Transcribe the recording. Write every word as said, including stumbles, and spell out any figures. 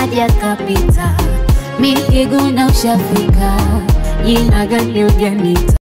haja kapita, mimi kiguna ushafika, jina gani ujanita?